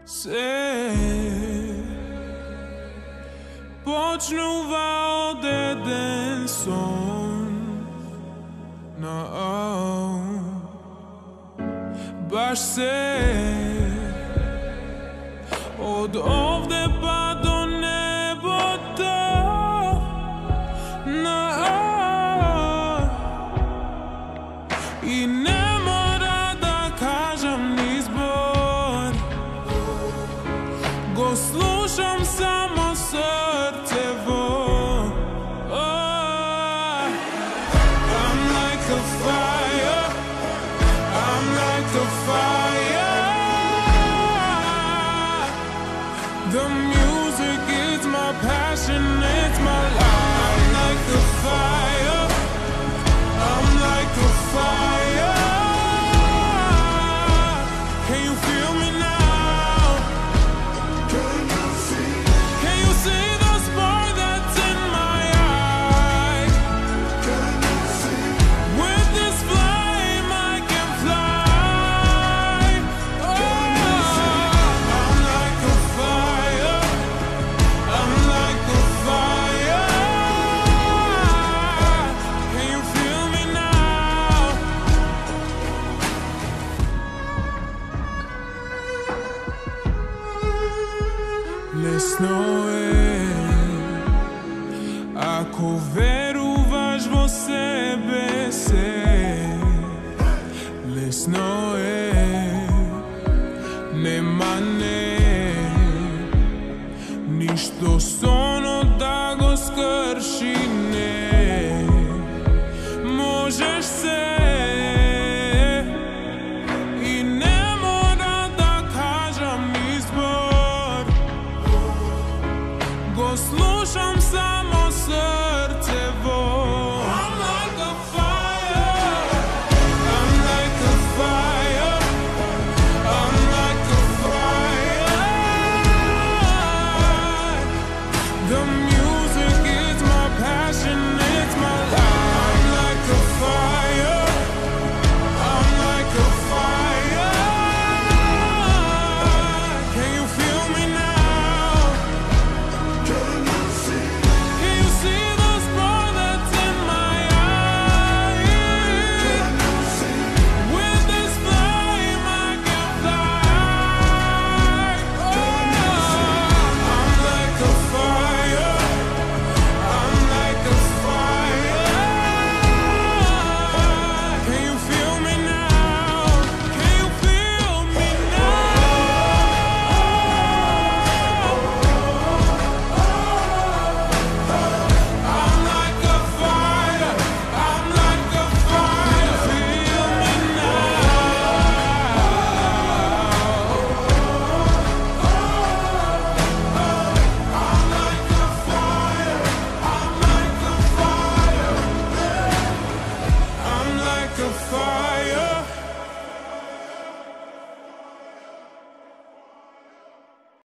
Se počnuva od jeden son baš se od ovde pa do nebota i ne mora da kažem ni zbor, go slušam samo srcevo. I'm like a fire, I'm like a fire. The music is my passion, it's my life. I'm like a fire, I'm like a fire. Can you feel me now? Can you see the spark that's in my eye? With this flame I can fly. I'm like a fire, I'm like a fire. Can you feel me now? Lesno je ako veruvaš vo sebe se. Lesno je, nema ne ništo sono da go skrši ne. Možeš se i ne mora da kažem izbor, go slušam